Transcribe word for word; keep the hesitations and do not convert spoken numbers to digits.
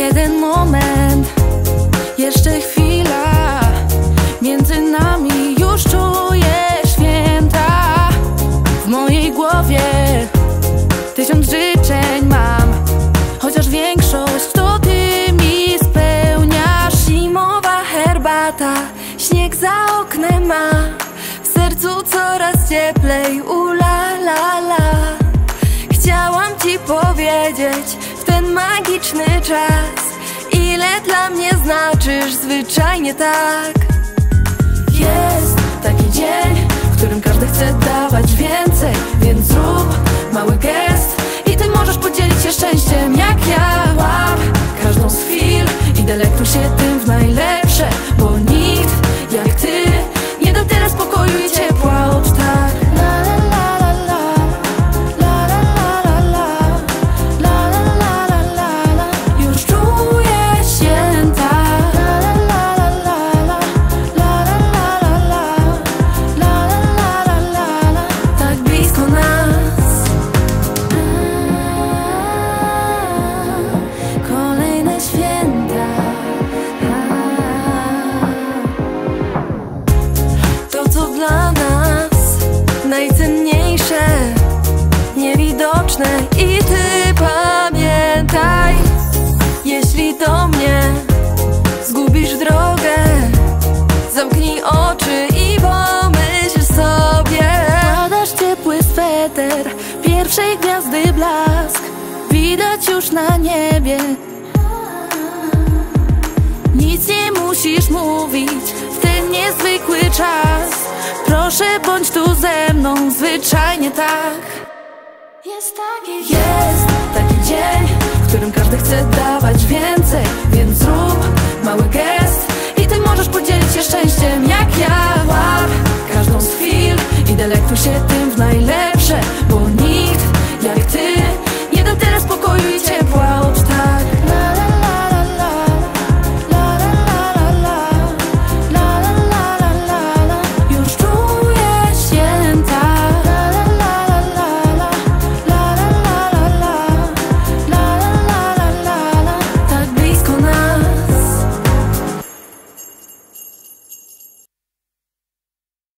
jeden moment, jeszcze chwila, między nami już czuję święta. W mojej głowie tysiąc życzeń mam, chociaż większość to ty mi spełniasz. Zimowa herbata, śnieg za oknem ma, w sercu coraz cieplej, ula la la. Chciałam ci powiedzieć w ten magiczny czas, ile dla mnie znaczysz, zwyczajnie tak. Jest taki dzień, w którym każdy chce dawać więcej, więc zrób mały gest i ty możesz podzielić się szczęściem jak ja. Łap każdą z chwil i delektuj się tym w najlepsze, bo nikt jak ty nie da tyle spokoju i ciepła od tak. La la la la la, la la la la la, la la la la la la. Już czuję święta. La la la la la, la la la la la, la la la la la. Tak blisko nas. Kolejne święta. To co dla nas najcenniejsze, niewidoczne i ty pamiętaj, jeśli do mnie zgubisz drogę, zamknij oczy i pomyśl sobie. Wkładasz ciepły sweter, pierwszej gwiazdy blask widać już na niebie. Nic nie musisz mówić w ten niezwykły czas, proszę bądź tu ze mną, zwyczajnie tak. Jest taki, jest taki dzień, w którym każdy chce dawać więcej, więc zrób mały gest i ty możesz podzielić się szczęściem jak ja. Łap każdą z chwil i delektuj się tym w najlepsze,